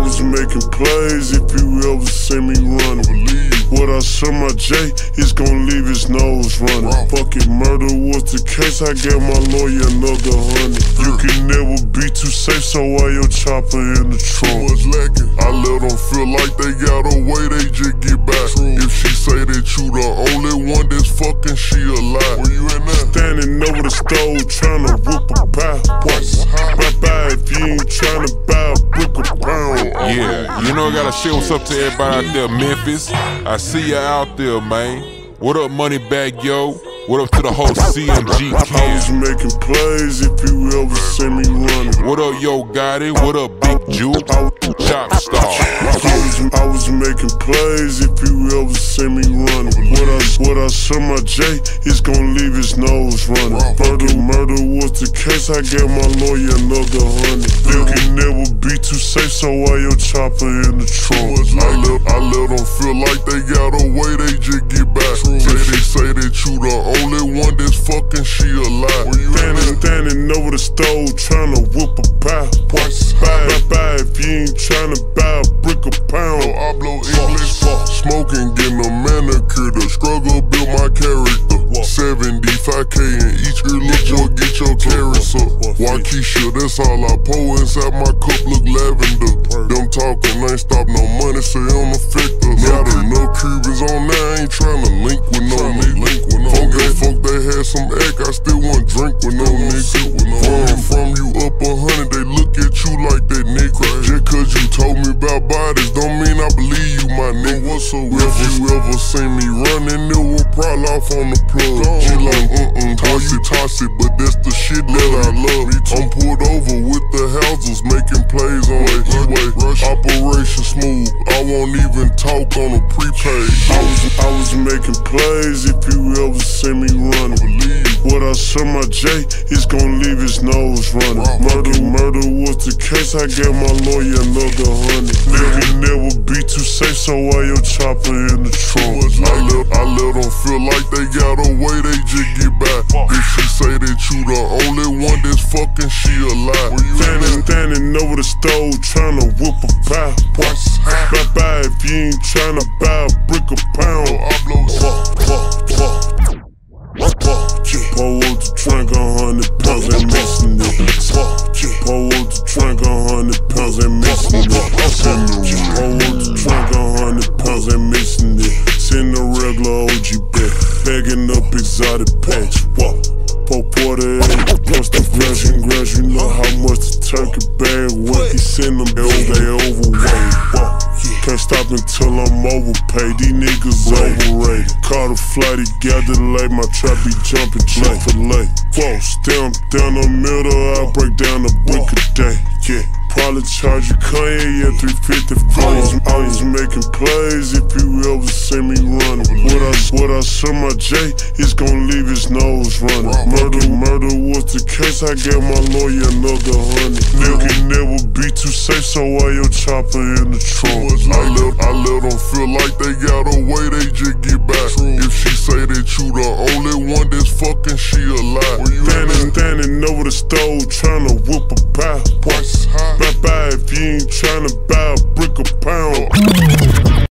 was making plays if you ever see me running. What I show my J, it's gon' leave his nose running. Fucking murder was the case, I gave my lawyer another 100. You can never be too safe, so why your chopper in the trunk? I let them feel like they got away, they just get back. If she say that you the only one that's fucking, she a lie. Where you at now? Standing over the stove, tryna whoop a pie. Bye-bye if you ain't tryna buy a brick a pound. Yeah, you know I gotta share what's up to everybody out there, Memphis. I see ya out there, man. What up, Moneybagg Yo? What up to the whole CMG camp? I was making plays if you ever see me running. What up, Yo Gotti? What up, Big Juke? Chop Star. I was making plays if you ever see me running. What I show my J, it's gon' leave his nose running. Murder was the case, I gave my lawyer another 100. You can never be too safe, so why your chopper in the trunk? I let them feel like they got away, they just get back. They say that you the only one that's fucking, she a lie. Standing over the stove, tryna whoop a pie. Bye-bye if you ain't tryna buy a brick a pound. I blow English, smoking, getting a manicure. The struggle built my character. 75K in each ear, look boy, get your carrots up. Waukesha, that's all I pour inside my cup, look lavender. Them talking ain't stop no money, so it don't affect us. Got enough Cubans on there, ain't tryna link with no nigga. Fuck, they had some act, I still want drink with no nigga. From you up 100, they look at you like that nigga. Just cause you told me about bodies, don't mean I believe you, my nigga. If you ever seen me running, it will probably off on the plug. She like, toss it, but that's the shit that I love. I'm pulled over with the houses, making plays on the E-way. Operation smooth, I won't even talk on a prepaid. I was making plays if you ever see me running. What I show my J, it's gon' leave his nose running. Murder was the case, I gave my lawyer another 100. You can never be too safe, so why your chopper in the trunk? I let them feel like they got away, they just get back. If she say that you the only one that's fucking, she a lie. Standing over the stove, tryna whoop a pie. Bye-bye if you ain't tryna buy a brick a pound. Pour up the drink 100 pounds, ain't missing it. Pour up the drink 100 pounds, ain't missing it. Pour up the drink 100 pounds, ain't missing it. Send a regular OG back, bagging up exotic patch. Pour 48 plus the grass, you know how much the turkey bag weight. He send them, they overweight. Can't stop until I'm overpaid, these niggas overrated. Caught a flight, he got delayed, my trap be jumping Chick-fil-A. Stamp down the middle, I break down a brick a day. Probably charge you Kanye at 350 floors. I was making plays if you ever see me running. What I show my J, it's gon' leave his nose running. Murder was the case, I gave my lawyer another 100. You can never be too safe, so why your chopper in the trunk? I let them feel like they got away, they just get back. If she say that you the only one that's fucking, she a lie. Standing over the stove, tryna